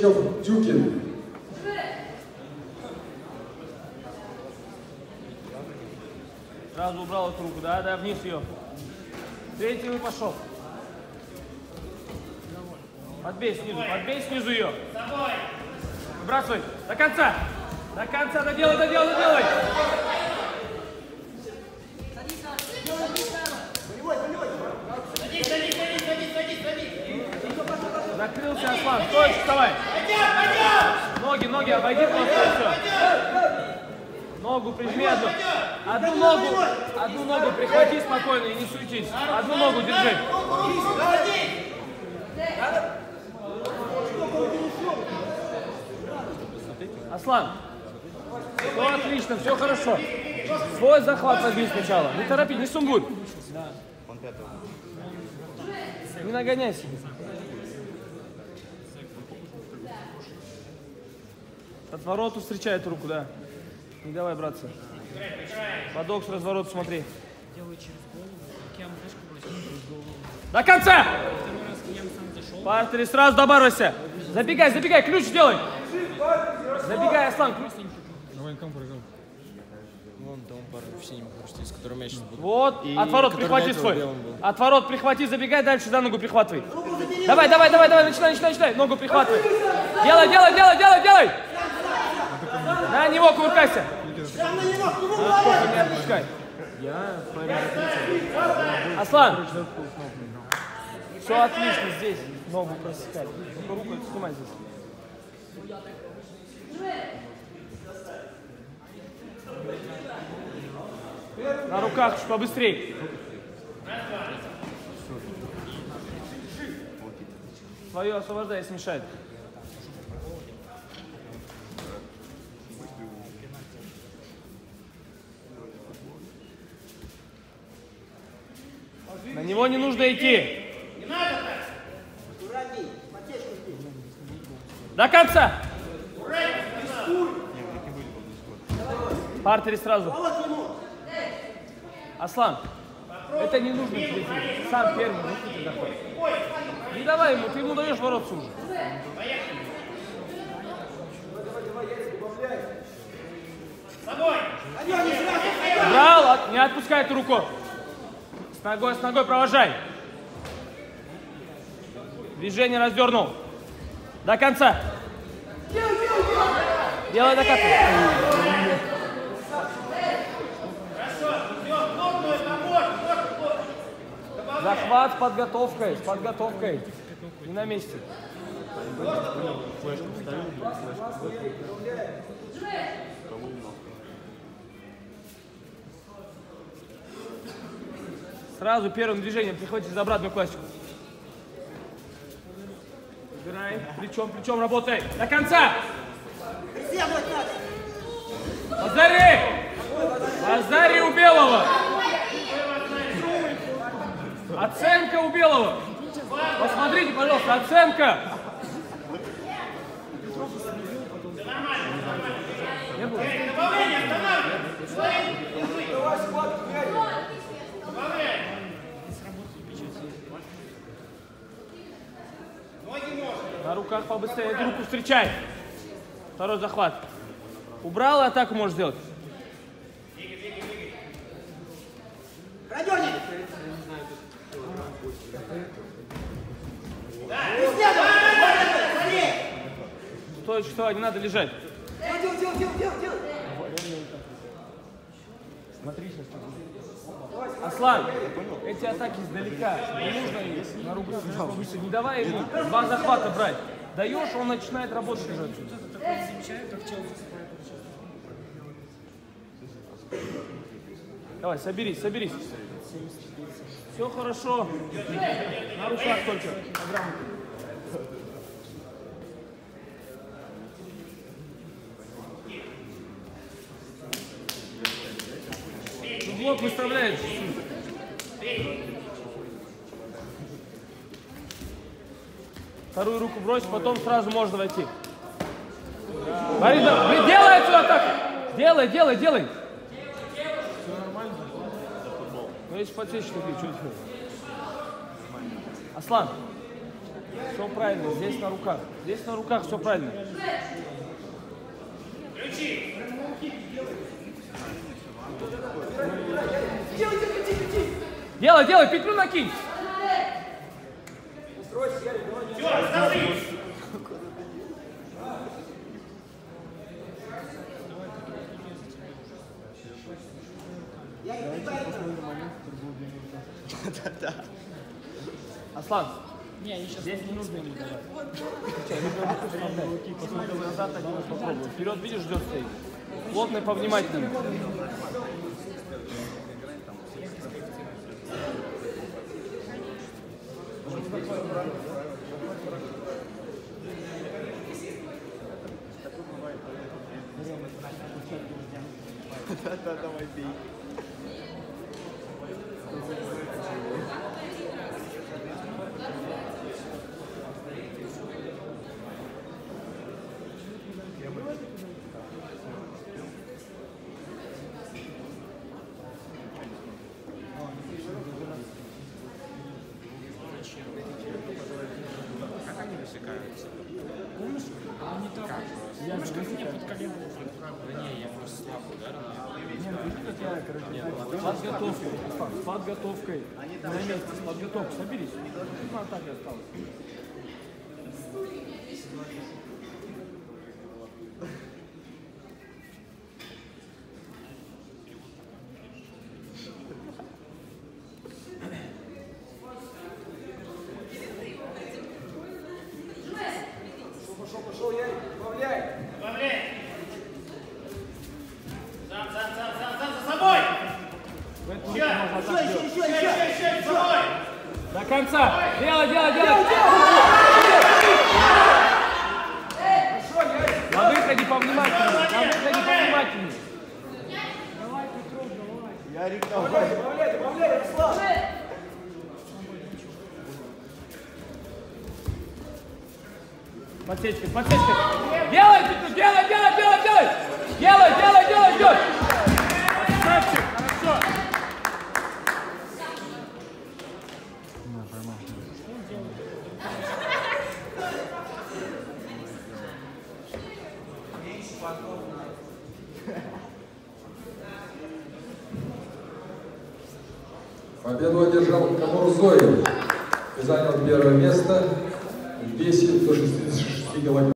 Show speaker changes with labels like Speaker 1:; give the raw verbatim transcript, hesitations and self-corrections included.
Speaker 1: Пучков, Дюкин.
Speaker 2: Сразу убрал эту руку, да, да, вниз ее. Третий и пошел. Подбей снизу, подбей снизу ее. Выбрасывай. До конца. До конца, доделай, доделай, доделай. Накрылся Аслан. Стоишь, вставай. Ноги, ноги, обойди просто и все. Ногу прижми одну. Одну ногу, одну ногу прихвати спокойно и не суетись. Одну ногу держи. Аслан, все отлично, все хорошо. Свой захват возьми сначала. Не торопи, не сумбуй. Не нагоняйся. От вороту встречает руку, да. Не давай, братцы. Подок с разворота смотри. До конца! Партери, сразу добавься. Забегай, забегай, ключ делай. Забегай, Аслан, ключ.
Speaker 3: Вон там парень в синем хрустит, с которым я сейчас буду.
Speaker 2: Вот, от ворот прихвати свой. От ворот прихвати, забегай дальше, за ногу прихватывай. Давай, давай, давай, давай, начинай, начинай, начинай. Ногу прихватывай. Делай, делай, делай, делай, делай. На него кувыркайся. Не отпускай. Аслан. Все отлично здесь. Ногу просекай. Только руку снимай здесь. На руках чуть побыстрей. Свое освобождай, если мешает. На него не нужно идти. До конца. Партери сразу. Аслан, это не нужно тебе. Сам первый, не ты заходишь. Не давай ему, ты ему даешь ворот уже. Брал, не отпускай эту руку. С ногой, с ногой провожай. Движение раздернул. До конца. Делай до конца. Захват с подготовкой, с подготовкой. Не на месте. Сразу первым движением прихватите за обратную классику. Убирай. Плечом, плечом работай. До конца. Азари! Азари у Белого. Оценка у Белого. Посмотрите, пожалуйста, оценка. Не было? На руках побыстрее. Эту руку встречай. Второй захват. Убрал, и атаку можешь сделать. Стой, что, не надо лежать. Смотри сейчас. Аслан, эти атаки издалека. Не нужно на руку повыше. Не давай ему два захвата брать. Даешь, он начинает работать уже. Давай, соберись, соберись. Все хорошо. На руках только. Блок выставляет. Вторую руку брось, потом сразу можно войти. Борис, делай эту атаку. Делай, делай, делай. Все нормально. Ну, если подсечь, то что это? Аслан, Все правильно, здесь на руках. Здесь на руках все правильно. Делай, делай, петлю накинь. Аслан, здесь не нужно ему давать. Посмотри назад, один раз попробуй. Вперед, видишь, ждет стоит. Плотно и повнимательнее.
Speaker 3: Да-да, давай бей. Как они высекаются?
Speaker 1: Помнишь? Они так. Помнишь, как мне под колено уже?
Speaker 3: Да не, я просто слабо ударил.
Speaker 2: С подготовкой, с подготовкой. На месте, с подготовкой. Соберись. Ну, а так и осталось. Пошел, пошел, Ярик, добавляй.
Speaker 4: Добавляй. Сам, сам, сам, сам, сам, за собой. Еще, еще, еще, еще, еще, за собой.
Speaker 2: До конца. Делай, делай, делай. На выходе повнимательнее. На выходе повнимательнее.
Speaker 1: Давай, Петров, давай.
Speaker 3: Ярик, давай.
Speaker 2: Добавляй, добавляй, Ярослав. Подсечка, подсечка. Делай, Петру, делай, делай, делай, делай. Делай, делай, делай, делай. Красавчик, хорошо.
Speaker 5: Победу одержал Камурзоев и занял первое место в весе до шестидесяти шести килограмм.